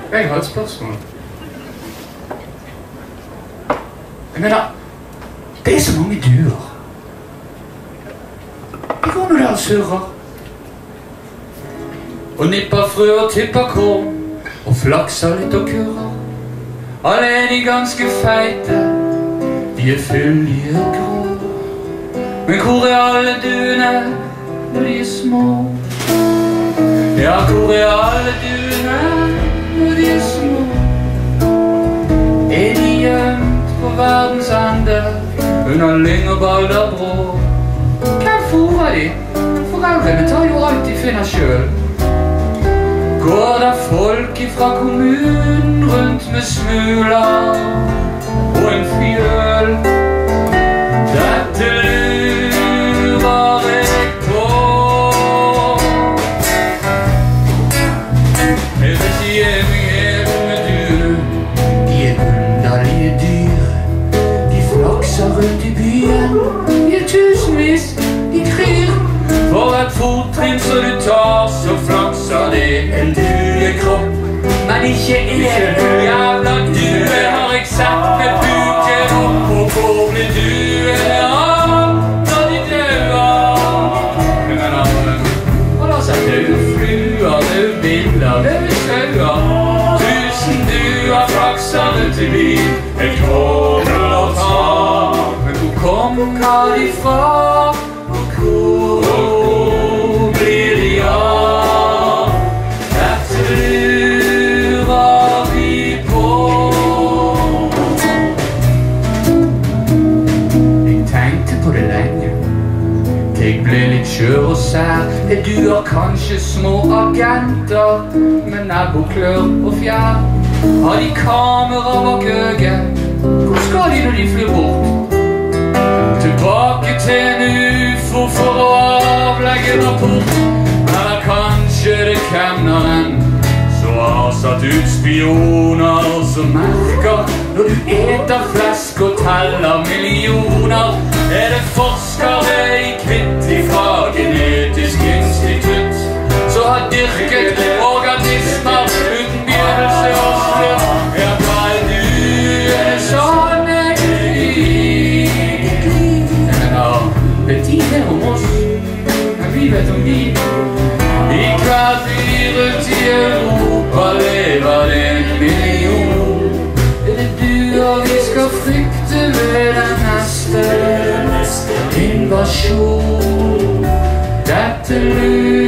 Jeg har et spørsmål. Jeg mener, det er så mange duer. De går nå der og surrer. Og nipper frø og tipper korn, og flakser litt og kurrer. Alle er de ganske feite, de er fyldige og grå. Men hvor er alle duene når de er små? Ja, hvor er alle duene når de er små? Er de gjemt på verdens ende, under lyng og balder brå? Hvem fôrer de? Foreldrene tar jo alt de finner selv. Går der folk ifra kommunen rundt med smuler og en fjøl? Dette lurer jeg på. Jeg vet ikke jeg meg helt med duene. De er underlige dyr. De flakser rundt i byen. De er tusenvis, de kryr. For et fottrinn så du tar, så flakser det en duekropp. Men ikke en jævla due har jeg sett med buken opp. Og hvor blir duene av når de døver? Jeg mener, og da ser dødfluer, dødbiller, dødskauer. Tusen duer flakser rundt i byen, et kål og tar. Men hvor kommer de fra? Og hvor blir de av? Dette lurer vi på. Jeg tenkte på det lenge, til jeg ble litt skjør og sær. Er duer kanskje små agenter, med nebb og klør og fjær? Har de kamera bak øyet? Hvor skal de når de flyr bort? Tilbake til en UFO for å avlegge rapport. Eller kanskje det kemneren som har satt ut spioner som merker når du eter flesk og teller millioner. Er det forskere i kvitt ifra Genetisk institutt som har dyrket organismer uten begynnelse og slutt? Ja, hva er du sånn vet de det om oss, men vi vet om de. I hvert by rundt i Europa lever det en million. Er det duer vi skal frykte ved den neste invasjon? Dette lurer